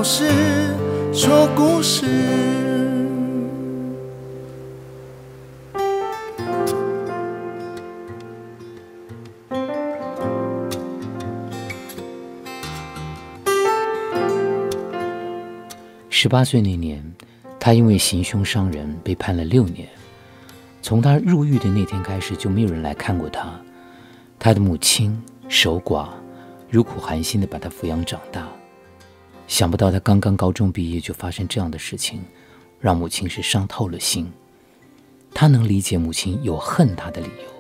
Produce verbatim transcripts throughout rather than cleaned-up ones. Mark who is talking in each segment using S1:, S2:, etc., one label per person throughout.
S1: 事，说故事。
S2: 十八岁那年，他因为行凶伤人被判了六年。从他入狱的那天开始，就没有人来看过他。他的母亲守寡，如苦寒心地把他抚养长大。想不到他刚刚高中毕业就发生这样的事情，让母亲是伤透了心。他能理解母亲有恨他的理由。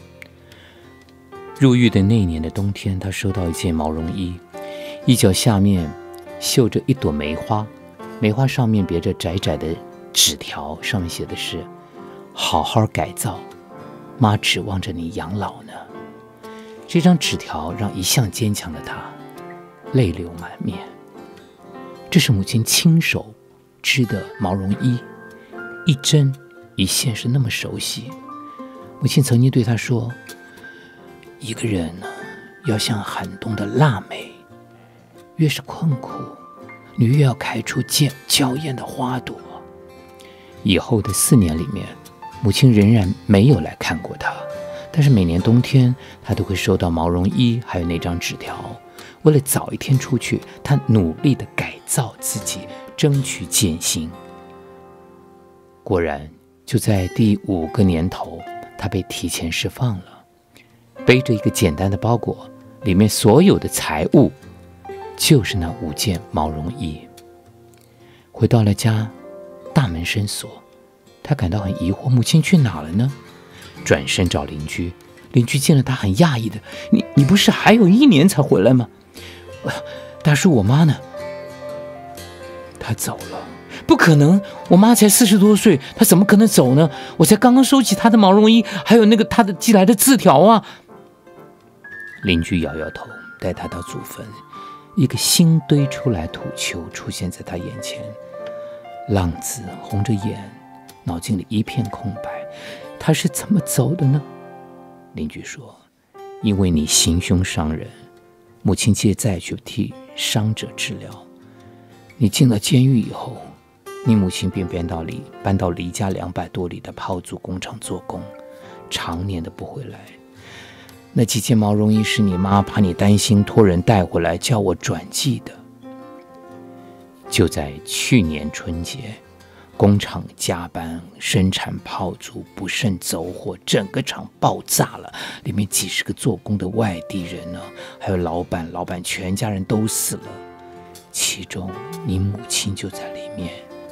S2: 入狱的那一年的冬天，他收到一件毛绒衣，衣角下面绣着一朵梅花，梅花上面别着窄窄的纸条，上面写的是好好改造，妈指望着你养老呢。这张纸条让一向坚强的他泪流满面。这是母亲亲手织的毛绒衣，一针一线是那么熟悉。母亲曾经对他说，一个人呢，要像寒冬的腊梅，越是困苦，你越要开出娇艳的花朵。以后的四年里面，母亲仍然没有来看过他，但是每年冬天，他都会收到毛绒衣，还有那张纸条。为了早一天出去，他努力地改造自己，争取减刑。果然，就在第五个年头，他被提前释放了，背着一个简单的包裹，里面所有的财物就是那五件毛绒衣。回到了家，大门深锁，他感到很疑惑，母亲去哪了呢？转身找邻居，邻居见了他很讶异的，你你不是还有一年才回来吗？大叔，我妈呢？她走了。不可能，我妈才四十多岁，她怎么可能走呢？我才刚刚收起她的毛绒衣，还有那个她的寄来的字条啊。邻居摇摇头，带他到祖坟，一个新堆出来土丘出现在他眼前。浪子红着眼，脑筋里一片空白，他是怎么走的呢？邻居说，因为你行凶伤人，母亲借债去替伤者治疗，你进了监狱以后，你母亲便搬到离搬到离家两百多里的炮竹工厂做工，常年的不回来。那几件毛绒衣是你妈怕你担心，托人带回来叫我转寄的。就在去年春节，工厂加班生产炮竹不慎走火，整个厂爆炸了，里面几十个做工的外地人呢，还有老板老板全家人都死了，其中你母亲就在里面。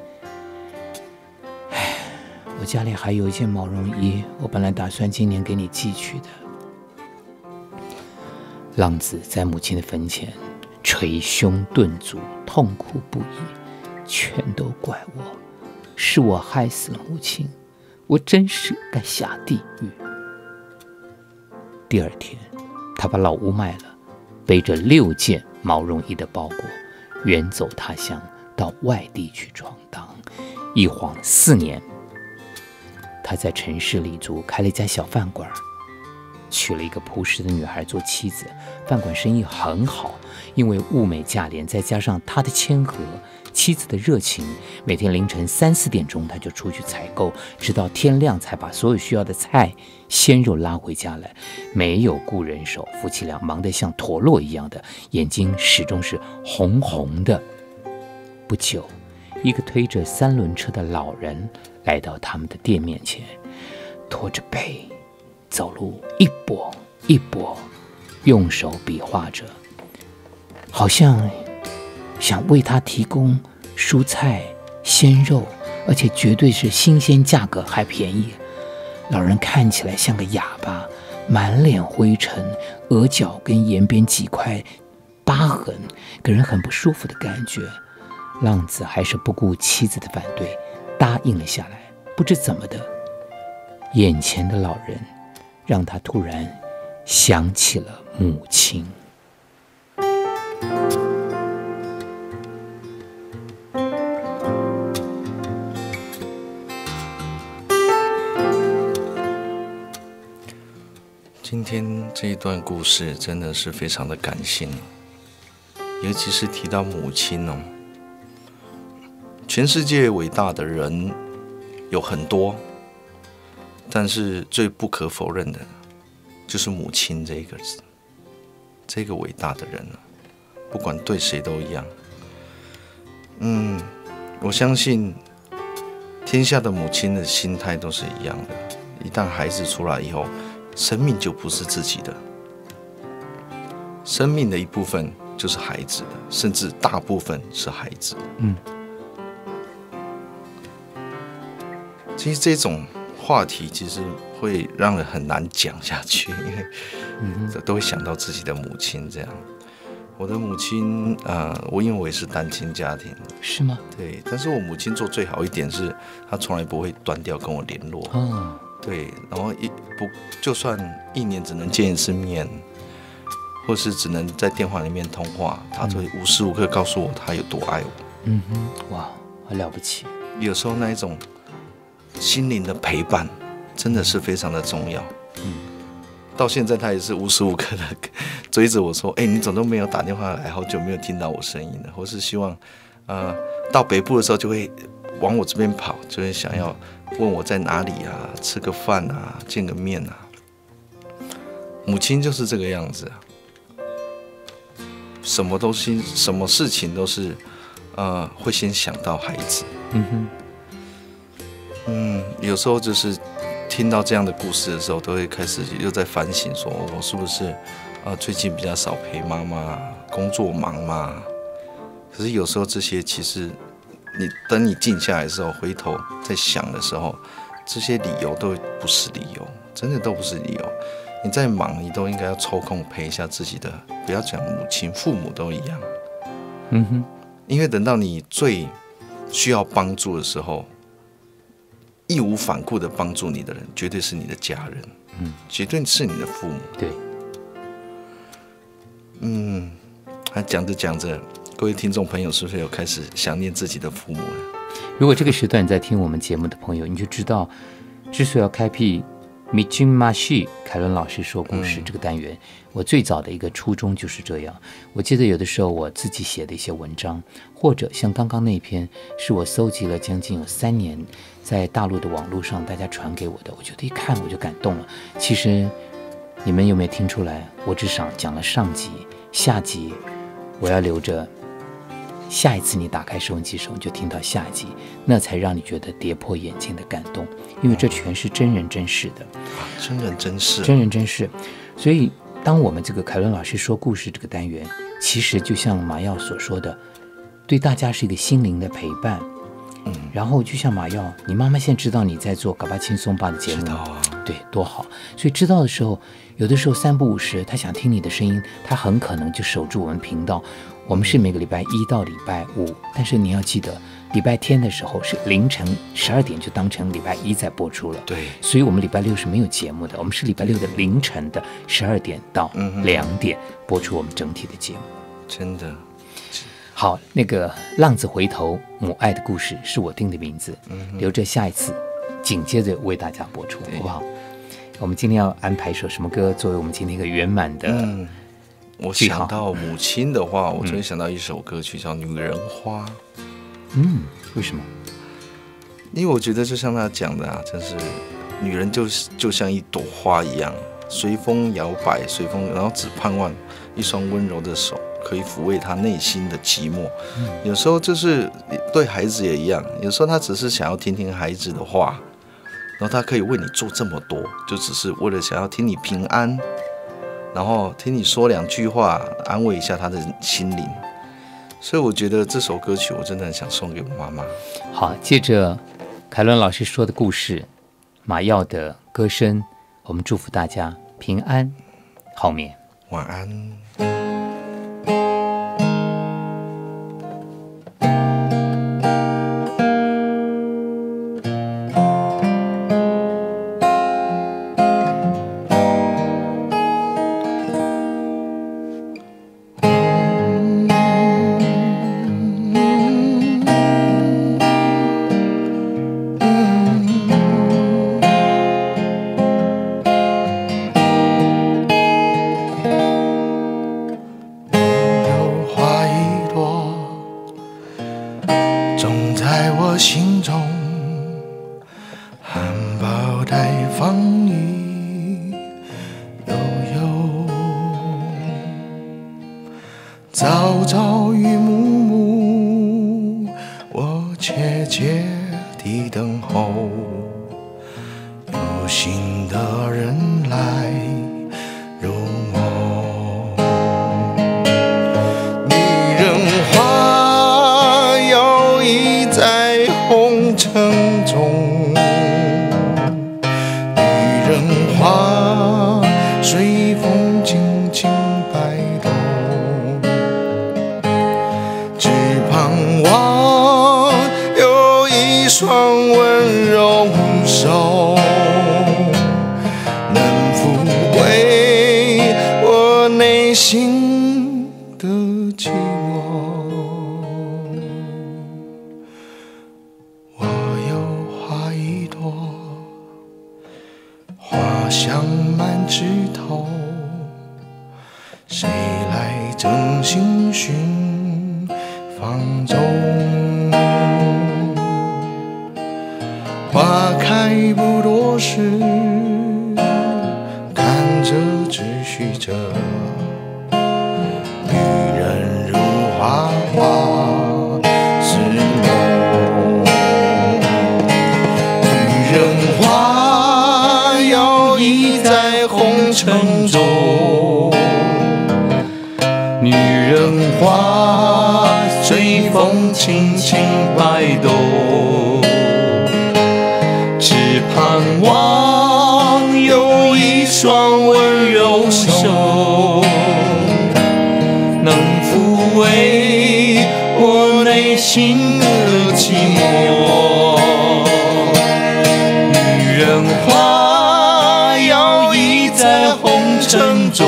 S2: 唉，我家里还有一件毛绒衣，我本来打算今年给你寄去的。浪子在母亲的坟前捶胸顿足，痛哭不已，全都怪我，是我害死了母亲，我真是该下地狱。第二天，他把老屋卖了，背着六件毛绒衣的包裹，远走他乡，到外地去闯荡。一晃四年，他在城市立足，开了一家小饭馆，娶了一个朴实的女孩做妻子，饭馆生意很好。因为物美价廉，再加上他的谦和，妻子的热情，每天凌晨三四点钟他就出去采购，直到天亮才把所有需要的菜鲜肉拉回家来，没有雇人手，夫妻俩忙得像陀螺一样的，眼睛始终是红红的。不久，一个推着三轮车的老人来到他们的店面前，驼着背，走路一跛一跛，用手比划着，好像想为他提供蔬菜鲜肉，而且绝对是新鲜，价格还便宜。老人看起来像个哑巴，满脸灰尘，额角跟沿边几块疤痕，给人很不舒服的感觉。浪子还是不顾妻子的反对，答应了下来。不知怎么的，眼前的老人让他突然想起了母亲。
S3: 今天这一段故事真的是非常的感性，尤其是提到母亲哦， 全世界伟大的人有很多，但是最不可否认的就是母亲这一个字，这个伟大的人啊，不管对谁都一样。嗯，我相信天下的母亲的心态都是一样的。一旦孩子出来以后，生命就不是自己的，生命的一部分就是孩子的，甚至大部分是孩子。
S2: 嗯，
S3: 其实这种话题其实会让人很难讲下去，因为都会想到自己的母亲这样。我的母亲，呃，我因为我也是单亲家庭，
S2: 是吗？
S3: 对，但是我母亲做最好一点是，她从来不会断掉跟我联络。
S2: 哦，
S3: 对，然后一不就算一年只能见一次面，或是只能在电话里面通话，她都会无时无刻告诉我她有多爱我。
S2: 嗯哼，哇，好了不起。
S3: 有时候那一种心灵的陪伴，真的是非常的重要。
S2: 嗯，
S3: 到现在她也是无时无刻的追着我说：“哎、欸，你怎么都没有打电话来？好久没有听到我声音了。”或是希望，呃，到北部的时候就会往我这边跑，就会想要问我在哪里啊，吃个饭啊，见个面啊。母亲就是这个样子啊，什么东西、什么事情都是，呃，会先想到孩子。
S2: 嗯哼，
S3: 嗯，有时候就是听到这样的故事的时候，都会开始又在反省，说我是不是啊、呃，最近比较少陪妈妈，工作忙嘛。可是有时候这些其实，你等你静下来的时候，回头在想的时候，这些理由都不是理由，真的都不是理由。你再忙，你都应该要抽空陪一下自己的，不要讲母亲，父母都一样。
S2: 嗯哼，
S3: 因为等到你最需要帮助的时候，义无反顾的帮助你的人，绝对是你的家人，
S2: 嗯，
S3: 绝对是你的父母。
S2: 对，
S3: 嗯，还讲着讲着，各位听众朋友是不是有开始想念自己的父母了？
S2: 如果这个时段你在听我们节目的朋友，你就知道，之所以要开辟米津马西凯伦老师说故事这个单元，我最早的一个初衷就是这样。我记得有的时候我自己写的一些文章，或者像刚刚那篇，是我搜集了将近有三年，在大陆的网络上大家传给我的，我觉得一看我就感动了。其实你们有没有听出来？我只想讲了上集，下集我要留着。下一次你打开收音机的时候，你就听到下集，那才让你觉得跌破眼镜的感动，因为这全是真人真事的，
S3: 啊，真人真事，
S2: 真人真事。所以，当我们这个凯伦老师说故事这个单元，其实就像马耀所说的，对大家是一个心灵的陪伴。嗯，然后就像马耀，你妈妈现在知道你在做《嘎巴轻松吧》的节目，
S3: 知道啊，
S2: 对，多好。所以知道的时候，有的时候三不五时，他想听你的声音，他很可能就守住我们频道。我们是每个礼拜一到礼拜五，但是你要记得，礼拜天的时候是凌晨十二点就当成礼拜一在播出了。
S3: 对，
S2: 所以我们礼拜六是没有节目的，我们是礼拜六的凌晨的十二点到两点播出我们整体的节目。
S3: 真的。
S2: 好，那个浪子回头母爱的故事是我定的名字，嗯、留着下一次紧接着为大家播出，好不好？我们今天要安排一首什么歌作为我们今天一个圆满的？
S3: 嗯，我想到母亲的话，我就会想到一首歌曲叫《女人花》。
S2: 嗯，为什么？
S3: 因为我觉得就像他讲的啊，就是女人就是就像一朵花一样，随风摇摆，随风，然后只盼望一双温柔的手。可以抚慰他内心的寂寞，嗯、有时候就是对孩子也一样，有时候他只是想要听听孩子的话，然后他可以为你做这么多，就只是为了想要听你平安，然后听你说两句话，安慰一下他的心灵。所以我觉得这首歌曲我真的很想送给我妈妈。
S2: 好，接着凯伦老师说的故事，马耀的歌声，我们祝福大家平安好眠，
S3: 晚安。
S1: 方已悠悠，朝朝与暮暮，我切切地等候，有心的人来入梦。女人花摇曳在红尘中，女人花随风轻轻摆动，只盼望有一双温柔手，能抚慰我内心的寂寞。我有花一朵，花香满枝头，谁来真心寻芳踪？花开不多时，看着只许着，女人如花花是梦。女人花摇曳在红尘中，女人花随风轻轻摆动，只盼望有一双温柔手，能抚慰我内心的寂寞。女人花摇曳在红尘中，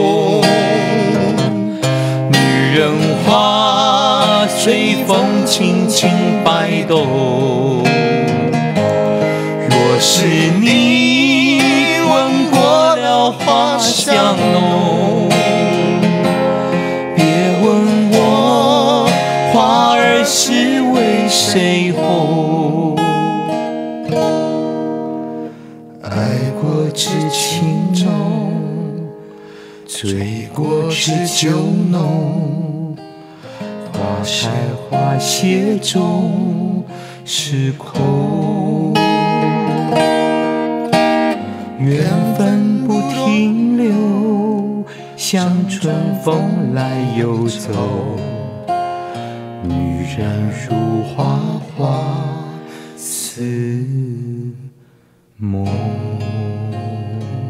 S1: 女人花随风轻轻摆动。若是你闻过了花香浓，别问我花儿是为谁红。爱过知情重，醉过知酒浓，花开花谢终是空。缘分不停留，像春风来又走，女人如花花似梦。